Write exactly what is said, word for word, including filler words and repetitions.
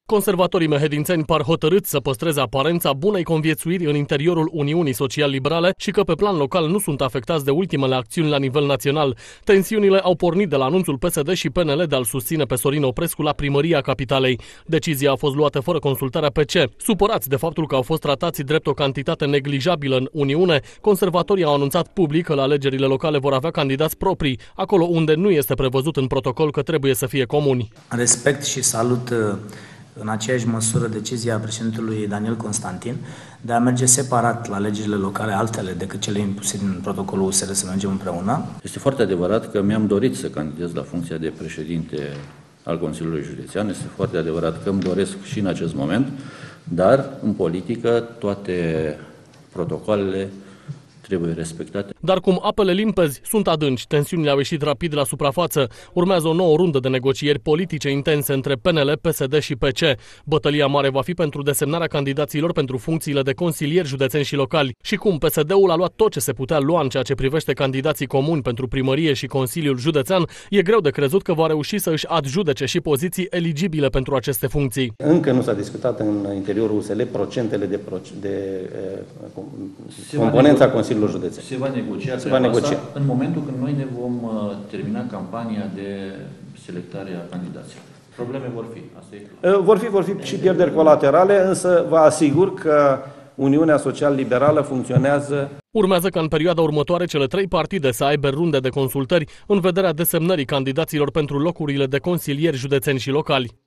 Conservatorii mehedințeni par hotărâți să păstreze aparența bunei conviețuiri în interiorul Uniunii Social-Liberale și că pe plan local nu sunt afectați de ultimele acțiuni la nivel național. Tensiunile au pornit de la anunțul P S D și P N L de a-l susține pe Sorin Oprescu la primăria capitalei. Decizia a fost luată fără consultarea P C. Supărați de faptul că au fost tratați drept o cantitate neglijabilă în Uniune, conservatorii au anunțat public că la alegerile locale vor avea candidați proprii, acolo unde nu este prevăzut în protocol că trebuie să fie comuni. Respect și salut în aceeași măsură decizia președintelui Daniel Constantin de a merge separat la legile locale, altele decât cele impuse din protocolul U S R, să mergem împreună. Este foarte adevărat că mi-am dorit să candidez la funcția de președinte al Consiliului Județean. Este foarte adevărat că îmi doresc și în acest moment, dar în politică toate protocoalele trebuie respectate. Dar cum apele limpezi sunt adânci, tensiunile au ieșit rapid la suprafață. Urmează o nouă rundă de negocieri politice intense între P N L, P S D și P C. Bătălia mare va fi pentru desemnarea candidaților pentru funcțiile de consilieri județeni și locali. Și cum P S D-ul a luat tot ce se putea lua în ceea ce privește candidații comuni pentru primărie și Consiliul Județean, e greu de crezut că va reuși să își adjudece și poziții eligibile pentru aceste funcții. Încă nu s-a discutat în interiorul U S L procentele de, proce de uh, componența Consiliului Județean. Se va negocia, Se va negocia. Asta în momentul când noi ne vom uh, termina campania de selectare a candidaților. Probleme vor fi, asta e clar. Vor fi, vor fi și pierderi colaterale, însă vă asigur că Uniunea Social-Liberală funcționează. Urmează ca în perioada următoare cele trei partide să aibă runde de consultări în vederea desemnării candidaților pentru locurile de consilieri județeni și locali.